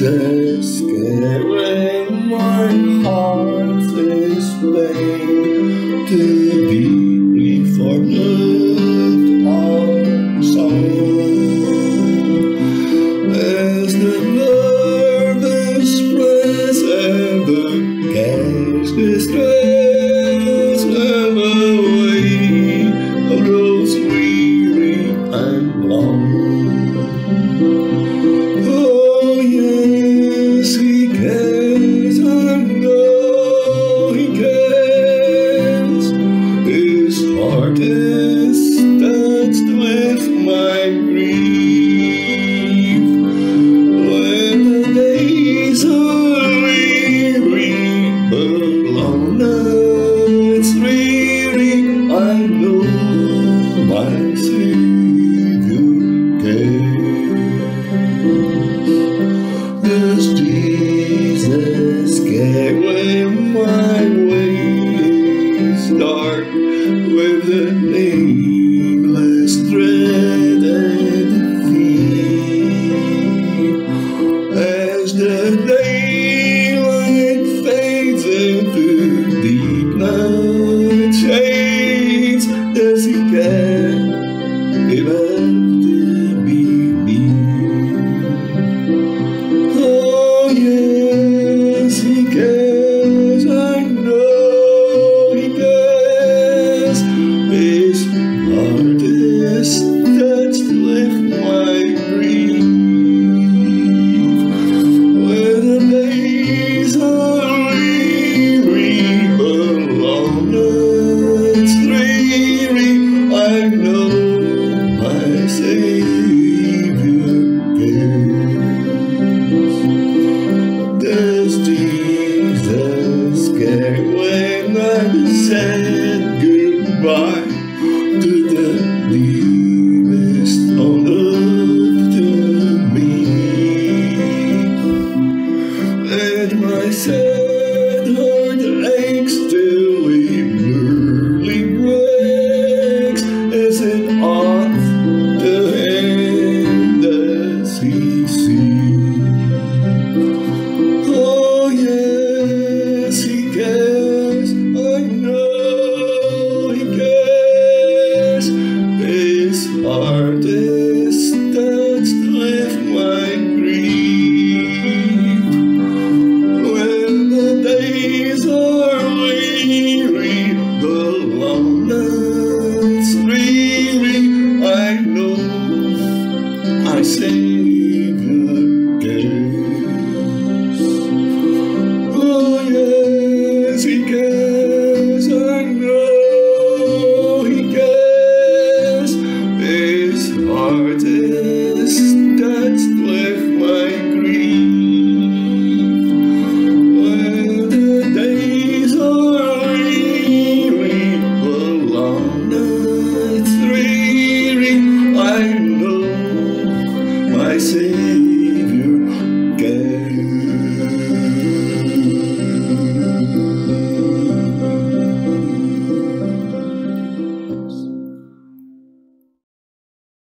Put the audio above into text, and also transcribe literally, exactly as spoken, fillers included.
Jesus, carry my heart is vain to be reformed our soul. As the nervous press ever cares distress and away grows weary and long. Oh yes, he cares, I know he cares. His heart is touched with my grief. When the days are weary, but long nights dreary, I know my Savior cares. Does Jesus care when my ways dark with the nameless dread and defeat? As the daylight fades into deep night shades, does he care if to be me? Oh yes, he cares, I know he cares. His heart is touched with my grief. When the days are weary, but long nights dreary, I know my Savior cares. Does Jesus care when I've said goodbye to the dearest on earth to me? And my sad heart aches till it nearly breaks. Is it aught to him does he see? Oh yes, he cares, I know he cares. His heart is touched with my grief. When the days are weary, the long nights dreary, I know I say